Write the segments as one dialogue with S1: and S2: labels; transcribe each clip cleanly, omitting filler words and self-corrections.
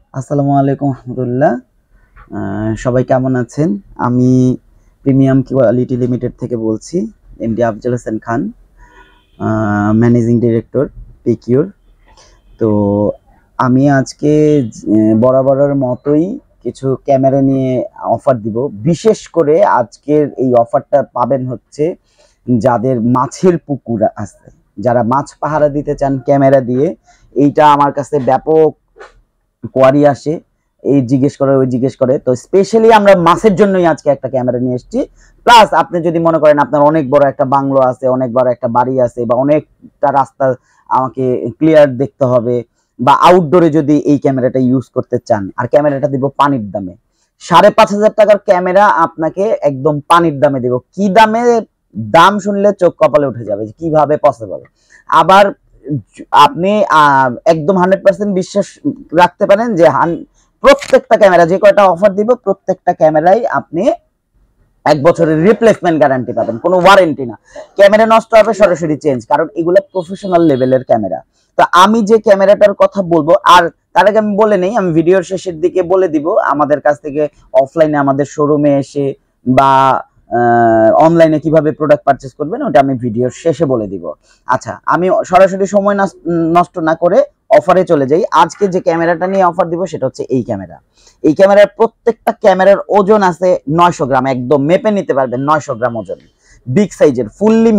S1: আসসালামু আলাইকুম রহমতুল্লাহ। সবাই কেমন আছেন? আমি প্রিমিয়াম কোয়ালিটি লিমিটেড থেকে বলছি, MD Afzal Hossain Khan, managing director পিকিউর। তো আমি আজকে বরাবরের মতোই কিছু ক্যামেরা নিয়ে অফার দিব। বিশেষ করে আজকের এই অফারটা পাবেন হচ্ছে যাদের মাছের পুকুর আছে, যারা মাছ পাহারা দিতে চান ক্যামেরা দিয়ে। এইটা আমার কাছে ব্যাপক কোয়ারি আসে, এই জিজ্ঞেস করে ওই জিজ্ঞেস করে। তো স্পেশালি আমরা মাছের জন্যই আজকে একটা ক্যামেরা নিয়ে এসেছি। প্লাস আপনি যদি মনে করেন আপনার অনেক বড় একটা বাংলো আছে, অনেক বড় একটা বাড়ি আছে, বা অনেকটা রাস্তা আমাকে ক্লিয়ার দেখতে হবে, বা আউটডোরে যদি এই ক্যামেরাটা ইউজ করতে চান, আর ক্যামেরাটা দিব পানির দামে। 5,500 টাকার ক্যামেরা আপনাকে একদম পানির দামে দেব। কি দামে? দাম শুনলে চোখ কপালে উঠে যাবে, কিভাবে পসিবল। আবার আপনি একদম 100% বিশ্বাস রাখতে পারেন যে প্রত্যেকটা ক্যামেরা, যে কয়টা অফার দিব, প্রত্যেকটা ক্যামেরাই আপনি 1 বছরের রিপ্লেসমেন্ট গ্যারান্টি পাবেন, কোনো ওয়ারেন্টি না। ক্যামেরা নষ্ট হবে সরাসরি চেঞ্জ, কারণ এগুলো প্রফেশনাল লেভেলের ক্যামেরা। তো আমি যে ক্যামেরাটার কথা বলবো, আর তার আগে আমি বলে নেই, আমি ভিডিওর শেষের দিকে বলে দিব আমাদের কাছ থেকে অফলাইনে আমাদের শোরুমে এসে বা অনলাইনে কিভাবে প্রোডাক্ট পারচেজ করবেন, ওটা আমি ভিডিওর শেষে বলে দিব। আচ্ছা, আমি সরাসরি সময় নষ্ট না করে অফারে চলে যাই। আজকে যে ক্যামেরাটা নিয়ে অফার দিব সেটা হচ্ছে এই ক্যামেরা। এই ক্যামেরার প্রত্যেকটা ক্যামেরার ওজন আছে 900 গ্রাম, একদম মেপে নিতে পারবেন 900 গ্রাম ওজন। বিগ সাইজের ফুললি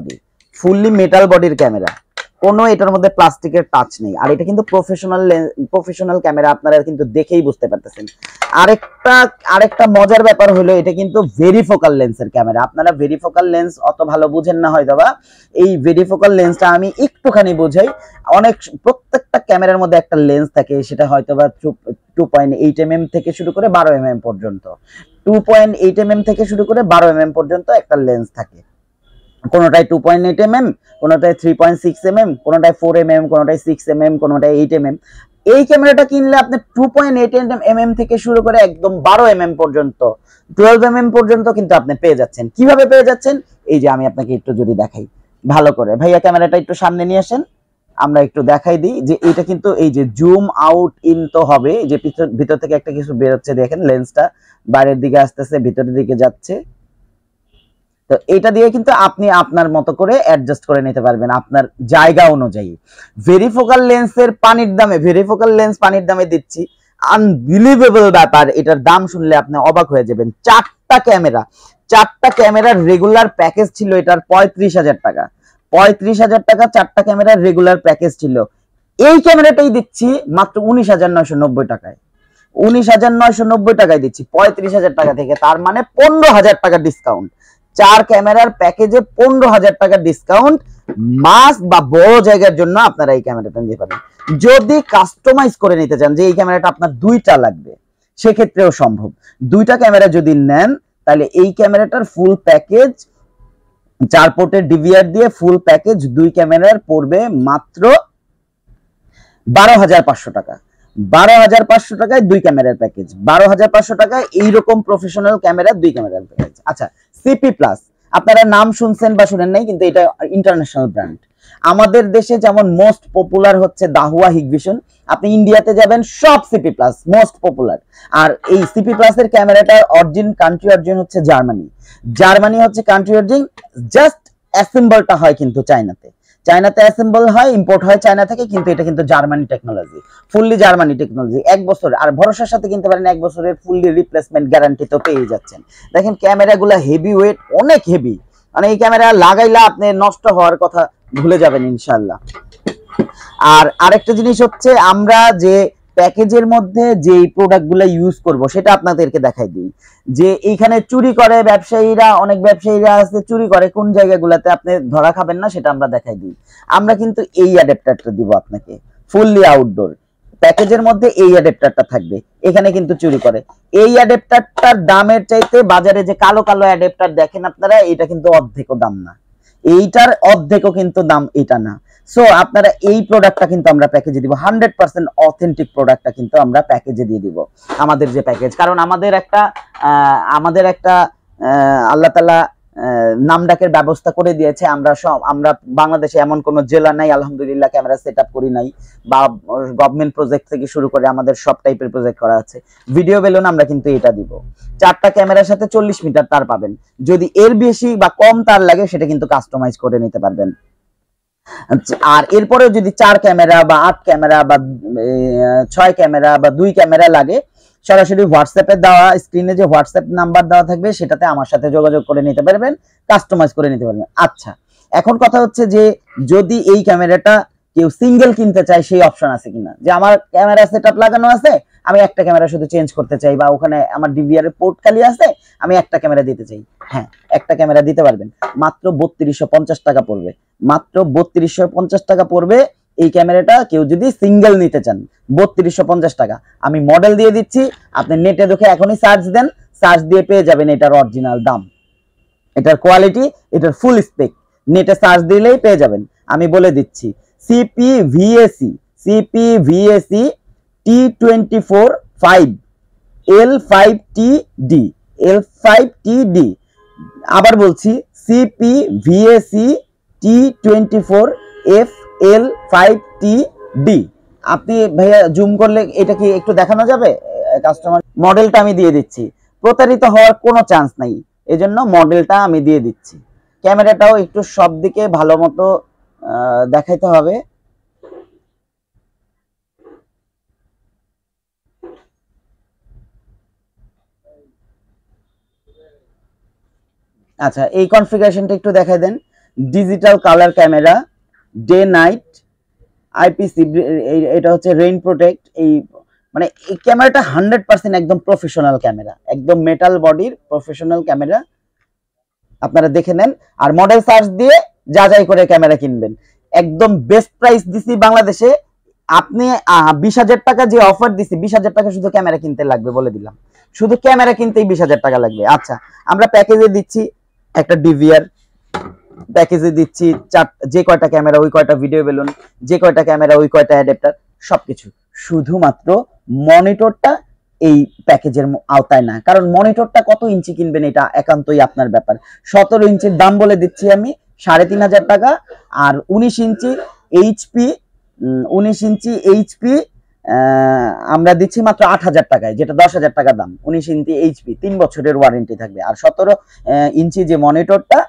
S1: মেটাল বডির ক্যামেরা, কোনো এটার মধ্যে প্লাস্টিকের টাচ নেই। আর এটা কিন্তু প্রফেশনাল ক্যামেরা, আপনারা কিন্তু দেখেই বুঝতে পারতেছেন। আরেকটা মজার ব্যাপার হলো, এটা কিন্তু ভেরিফোকাল লেন্সের ক্যামেরা। আপনারা ভেরিফোকাল লেন্স অত ভালো বুঝেন না হয়তো, বা এই ভেরিফোকাল লেন্সটা আমি একটুখানি বোঝাই। প্রত্যেকটা ক্যামেরার মধ্যে একটা লেন্স থাকে, সেটা হয়তো বা 2.8 mm থেকে শুরু করে 12 mm পর্যন্ত। 2.8 mm থেকে শুরু করে 12 mm পর্যন্ত একটা লেন্স থাকে। কোনোটায় 2.8 mm, কোনোটায় 3.6 mm, কোনোটায় 4 mm, কোনোটায় 6 mm, কোনোটায় 8 mm। এই ক্যামেরাটা কিনলে আপনি 2.8 mm থেকে শুরু করে একদম 12 mm পর্যন্ত, 12 mm পর্যন্ত কিন্তু আপনি পেয়ে যাচ্ছেন। কিভাবে পেয়ে যাচ্ছেন? এই যে আমি আপনাকে একটু যদি দেখাই ভালো করে, ভাইয়া ক্যামেরাটা একটু সামনে নিয়ে আসেন, আমরা একটু দেখাই দিই যে এটা কিন্তু এই যে জুম আউট ইন তো হবে, যে ভিতর থেকে একটা কিছু বের হচ্ছে, দেখেন লেন্সটা বাইরের দিকে আসতেছে, ভিতরের দিকে যাচ্ছে। তো এটা দিয়ে কিন্তু আপনি আপনার মতো করে অ্যাডজাস্ট করে নিতে পারবেন আপনার জায়গা অনুযায়ী। ভেরিফোকাল লেন্স পানির দামে দিচ্ছি, আনবিলিভেবল ব্যাপার। এটার দাম শুনলে আপনি অবাক হয়ে যাবেন। চারটা ক্যামেরার রেগুলার প্যাকেজ ছিল এটার 35,000 টাকা। 35,000 টাকা চারটা ক্যামেরার রেগুলার প্যাকেজ ছিল। এই ক্যামেরাটাই দিচ্ছি মাত্র 19,990 টাকায়। 19,990 টাকায় দিচ্ছি 35,000 টাকা থেকে, তার মানে 15,000 টাকা ডিসকাউন্ট। 4 ক্যামেরার প্যাকেজে 15,000 টাকা ডিসকাউন্ট। মাস বা বড় জায়গার জন্য আপনারা এই ক্যামেরাটা নিতে পারেন। যদি কাস্টমাইজ করে নিতে চান যে এই ক্যামেরাটা আপনার 2টা লাগবে, সেক্ষেত্রেও সম্ভব। 2টা ক্যামেরা যদি নেন, তাহলে এই ক্যামেরাটার ফুল প্যাকেজ 4 পোর্টের ডিভিআর দিয়ে ফুল প্যাকেজ 2 ক্যামেরার পড়বে মাত্র 12,500 টাকা। 12,500 টাকায় 2 ক্যামেরার প্যাকেজ, 12,500 টাকায় এইরকম প্রফেশনাল ক্যামেরা 2 ক্যামেরার প্যাকেজ। আচ্ছা, সিপি প্লাস আপনারা নাম শুনছেন বা শুনেন নাই, কিন্তু এটা ইন্টারন্যাশনাল ব্র্যান্ড। আমাদের দেশে যেমন মোস্ট পপুলার হচ্ছে দাহুয়া হিগভিশন, আপনি ইন্ডিয়াতে যাবেন সব সিপি প্লাস মোস্ট পপুলার। আর এই সিপি প্লাসের ক্যামেরাটার কান্ট্রি অরিজিন হচ্ছে জার্মানি হচ্ছে কান্ট্রি অরিজিন। জাস্ট অ্যাসেম্বলটা হয় কিন্তু চায়নাতে অ্যাসেম্বল হয়, ইম্পোর্ট হয় চায়না থেকে, কিন্তু এটা কিন্তু Germany technology, fully Germany technology. 1 বছর, আর ভরসার সাথে কিনতে পারেন, 1 বছরের ফুললি রিপ্লেসমেন্ট গ্যারান্টি তো পেয়ে যাচ্ছেন। দেখেন ক্যামেরাগুলো হেভি ওয়েট, অনেক হেভি, মানে এই ক্যামেরা লাগাইলে আপনি নষ্ট হওয়ার কথা ভুলে যাবেন ইনশাআল্লাহ। আর আরেকটা জিনিস হচ্ছে, আমরা যে প্যাকেজের মধ্যে যে প্রোডাক্টগুলো ইউজ করব সেটা আপনাদেরকে দেখাই দিই। যে এইখানে চুরি করে ব্যবসায়ীরা, অনেক ব্যবসায়ীরা আছে চুরি করে, কোন জায়গাগুলোতে আপনি ধরা খাবেন না সেটা আমরা দেখাই দিই। আমরা কিন্তু এই অ্যাডাপ্টারটা দিব আপনাকে, ফুললি আউটডোর প্যাকেজের মধ্যে এই অ্যাডাপ্টারটা থাকবে। এখানে কিন্তু চুরি করে। এই অ্যাডাপ্টারটার দামের চাইতে বাজারে যে কালো অ্যাডাপ্টার দেখেন আপনারা, এটা কিন্তু অর্ধেকও দাম না, এইটার অর্ধেকও কিন্তু দাম এটা না। সো আপনারা এই প্রোডাক্টটা কিন্তু আমরা প্যাকেজে দিব, 100% অথেন্টিক প্রোডাক্টটা কিন্তু আমরা প্যাকেজে দিয়ে দিব। আমাদের যে প্যাকেজ, কারণ আমাদের একটা আল্লাহ তাআলা নামডাকের ব্যবস্থা করে দিয়েছে। আমরা বাংলাদেশে এমন কোনো জেলা নাই আলহামদুলিল্লাহ ক্যামেরা সেট আপ করি নাই, বা গভর্নমেন্ট প্রজেক্ট থেকে শুরু করে আমাদের সব টাইপের প্রজেক্ট করা আছে। ভিডিও বেলুন আমরা কিন্তু এটা দিব, 4টা ক্যামেরার সাথে 40 মিটার তার পাবেন। যদি এর বেশি বা কম তার লাগে সেটা কিন্তু কাস্টমাইজ করে নিতে পারবেন। আর এরপরে যদি 4 ক্যামেরা বা 8 ক্যামেরা বা 6 ক্যামেরা বা 2 ক্যামেরা লাগে, সরাসরি হোয়াটসঅ্যাপে দেওয়া স্ক্রিনে যে হোয়াটসঅ্যাপ নাম্বার দেওয়া থাকবে সেটাতে আমার সাথে যোগাযোগ করে নিতে পারবেন, কাস্টমাইজ করে নিতে পারবেন। আচ্ছা, এখন কথা হচ্ছে যে যদি এই ক্যামেরাটা কেউ সিঙ্গেল কিনতে চায় সেই অপশন আছে কিনা, যে আমার ক্যামেরা সেটআপ লাগানো আছে, আমি একটা ক্যামেরা শুধু চেঞ্জ করতে চাই, বা ওখানে আমার ডিভিআর এর পোর্ট খালি আছে, আমি একটা ক্যামেরা দিতে চাই। হ্যাঁ, একটা ক্যামেরা দিতে পারবেন, মাত্র 3250 টাকা পড়বে, মাত্র 3250 টাকা পড়বে এই ক্যামেরাটা। কেউ যদি সিঙ্গেল নিতে চান 3250 টাকা। আমি মডেল দিয়ে দিচ্ছি, আপনি নেটে দেখে এখনই সার্চ দেন, সার্চ দিয়ে পেয়ে যাবেন এটার অরিজিনাল দাম, এটার কোয়ালিটি, এটার ফুল স্পেক নেটে সার্চ দিলেই পেয়ে যাবেন। আমি বলে দিচ্ছি, CPVAC T24 5 L5TD L5TD। আবার বলছি, CPVAC T24 FL5TD। আপনি ভাইয়া জুম করলে এটা কি একটু দেখানো যাবে? কাস্টমার মডেলটা আমি দিয়ে দিচ্ছি, প্রতারিত হওয়ার কোনো চান্স নাই, এজন্য মডেলটা আমি দিয়ে দিচ্ছি। ক্যামেরাটাও একটু সব দিকে ভালো মতো দেখাইতে হবে। আচ্ছা, এই কনফিগারেশনটা একটু দেখাই দেন। Digital colour camera, day night, IPC, এটা হচ্ছে রেইন প্রোটেক্ট। এই মানে এই ক্যামেরাটা 100% একদম প্রফেশনাল ক্যামেরা, একদম মেটাল বডির প্রফেশনাল ক্যামেরা, আপনারা দেখে নেন। আর মডেল সার্চ দিয়ে যাচাই করে ক্যামেরা কিনবেন। একদম বেস্ট প্রাইস দিছি বাংলাদেশে। আপনি 20,000 টাকা যে অফার দিছি, 20,000 টাকা শুধু ক্যামেরা কিনতে লাগবে, বলে দিলাম, শুধু ক্যামেরা কিনতেই 20,000 টাকা লাগবে। আচ্ছা, আমরা প্যাকেজে দিচ্ছি একটা ডিভিআর, প্যাকেজে দিচ্ছি যে কয়টা ক্যামেরা ওই কয়টা ভিডিও বেলুন, যে কয়টা ক্যামেরা ওই কয়টা অ্যাডাপ্টার, সবকিছু। শুধুমাত্র মনিটরটা এই প্যাকেজের আওতায় না, কারণ মনিটরটা কত ইঞ্চি কিনবেন এটা একান্তই আপনার ব্যাপার। 17 ইঞ্চির দাম বলে দিচ্ছি আমি 3,500 টাকা। আর 19 ইঞ্চি এইচপি, 19 ইঞ্চি এইচপি আমরা দিচ্ছি মাত্র 8,000 টাকায়, যেটা 10,000 টাকা দাম। 19 ইঞ্চি এইচপি 3 বছরের ওয়ারেন্টি থাকবে। আর 17 ইঞ্চি যে মনিটরটা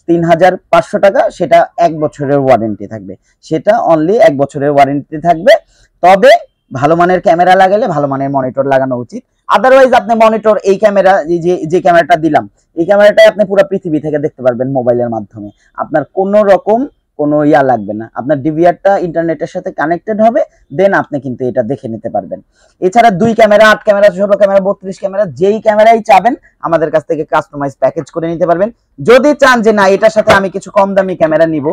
S1: 3,500 টাকা, সেটা 1 বছরের ওয়ারেন্টি থাকবে, সেটা অনলি 1 বছরের ওয়ারেন্টি থাকবে। তবে ভালো মানের ক্যামেরা লাগালে ভালো মানের মনিটর লাগানো উচিত। আদারওয়াইজ আপনি মনিটর, এই ক্যামেরা যে ক্যামেরাটা দিলাম, এই ক্যামেরাটাই আপনি পুরো পৃথিবী থেকে দেখতে পারবেন মোবাইলের মাধ্যমে। আপনার কোনো রকম কোনো ইয়া লাগবে না, আপনার ডিভিআরটা ইন্টারনেটের সাথে কানেক্টেড হবে, দেন আপনি কিন্তু এটা দেখে নিতে পারবেন। এছাড়া 2 ক্যামেরা, 8 ক্যামেরা, 16 ক্যামেরা, 32 ক্যামেরা, যেই ক্যামেরাই চাবেন আমাদের কাছ থেকে কাস্টমাইজ প্যাকেজ করে নিতে পারবেন। যদি চান যে না এটার সাথে আমি কিছু কম দামি ক্যামেরা নিব,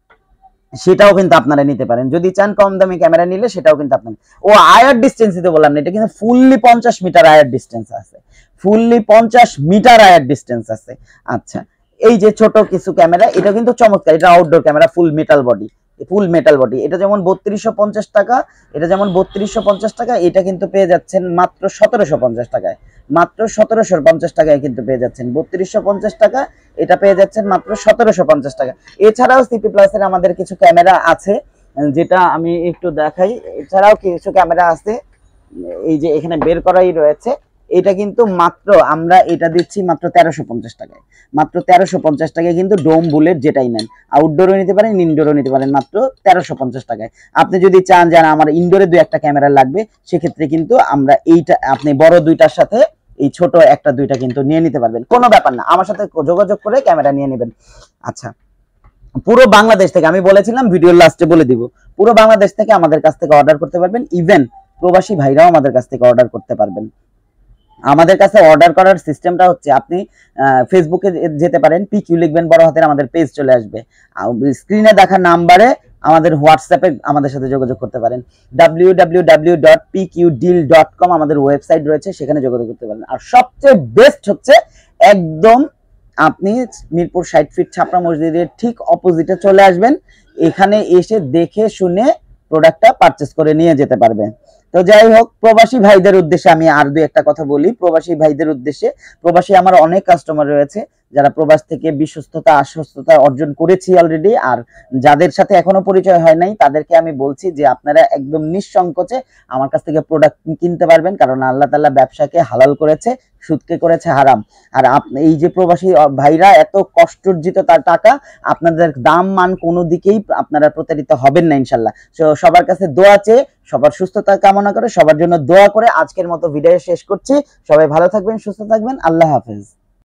S1: সেটাও কিন্তু আপনারা নিতে পারেন। যদি চান কম দামি ক্যামেরা নিলে সেটাও কিন্তু আপনারা, ও আয়ার ডিস্টেন্স দিতে বললাম না, এটা কিন্তু ফুললি 50 মিটার আয়ার ডিস্টেন্স আছে, ফুললি 50 মিটার আয়ার ডিস্টেন্স আছে। আচ্ছা, এই যে ছোট কিছু ক্যামেরা, এটা কিন্তু চমৎকার, এটা outdoor camera, full metal body, full metal body. এটা যেমন 3250 টাকা, এটা যেমন 3250 টাকা, এটা কিন্তু পেয়ে যাচ্ছেন মাত্র 1750 টাকায়, মাত্র 1750 টাকায় কিন্তু পেয়ে যাচ্ছেন। 3250 টাকা, এটা পেয়ে যাচ্ছেন মাত্র 1750 টাকা। এছাড়াও সিপি প্লাসের আমাদের কিছু ক্যামেরা আছে, যেটা আমি একটু দেখাই। এছাড়াও কিছু ক্যামেরা আছে, এই যে এখানে বের করাই রয়েছে। এটা কিন্তু মাত্র আমরা এটা দিচ্ছি মাত্র 1350 টাকায়, মাত্র 1350 টাকায় কিন্তু ডোম বুলেট যেটাই নেন, আউটডোরও নিতে পারেন, ইনডোরও নিতে পারেন, মাত্র 1350 টাকায়। আপনি যদি চান যে আমার ইনডোরে 2-1টা ক্যামেরা লাগবে, সেক্ষেত্রে কিন্তু আমরা এইটা, আপনি বড় 2টার সাথে এই ছোট 1-2টা কিন্তু নিয়ে নিতে পারবেন, কোনো ব্যাপার না, আমার সাথে যোগাযোগ করে ক্যামেরা নিয়ে নেবেন। আচ্ছা, পুরো বাংলাদেশ থেকে, আমি বলেছিলাম ভিডিওর লাস্টে বলে দিব, পুরো বাংলাদেশ থেকে আমাদের কাছ থেকে অর্ডার করতে পারবেন। ইভেন প্রবাসী ভাইরাও আমাদের কাছ থেকে অর্ডার করতে পারবেন। আমাদের কাছে অর্ডার করার সিস্টেমটা হচ্ছে, আপনি ফেসবুকে যেতে পারেন, পিকিউ লিখবেন বড় হাতের, আমাদের পেজ চলে আসবে। স্ক্রিনে দেখা নাম্বারে আমাদের হোয়াটসঅ্যাপে আমাদের সাথে যোগাযোগ করতে পারেন। www.pqdeal.com আমাদের ওয়েবসাইট রয়েছে, সেখানে যোগাযোগ করতে পারেন। আর সবচেয়ে বেস্ট হচ্ছে, একদম আপনি মিরপুর 60 ফিট ছাপড়া মসজিদের ঠিক অপোজিটে চলে আসবেন, এখানে এসে দেখে শুনে প্রোডাক্টটা পারচেজ করে নিয়ে যেতে পারবেন। তো যাই হোক, প্রবাসী ভাইদের উদ্দেশ্যে আমি আর দুই একটা কথা বলি। প্রবাসী ভাইদের উদ্দেশ্যে, প্রবাসী আমার অনেক কাস্টমার রয়েছে যারা প্রবাস থেকে বিশ্বস্ততা আশ্বস্ততা অর্জন করেছি অলরেডি, আর যাদের সাথে এখনো পরিচয় হয় নাই তাদেরকে আমি বলছি যে আপনারা একদম নিঃসংকোচে আমার কাছ থেকে প্রোডাক্ট কিনতে পারবেন, কারণ আল্লাহ তাআলা ব্যবসাকে হালাল করেছে, সুদকে করেছে হারাম। আর এই যে প্রবাসী ভাইরা এত কষ্টার্জিত তার টাকা, আপনাদের দাম মান কোনো দিকেই আপনারা প্রতারিত হবেন না ইনশাল্লাহ। সবার কাছে দোয়া চেয়ে, সবার সুস্থতা কামনা করে, সবার জন্য দোয়া করে আজকের মতো ভিডিও শেষ করছি। সবাই ভালো থাকবেন, সুস্থ থাকবেন, আল্লাহ হাফেজ।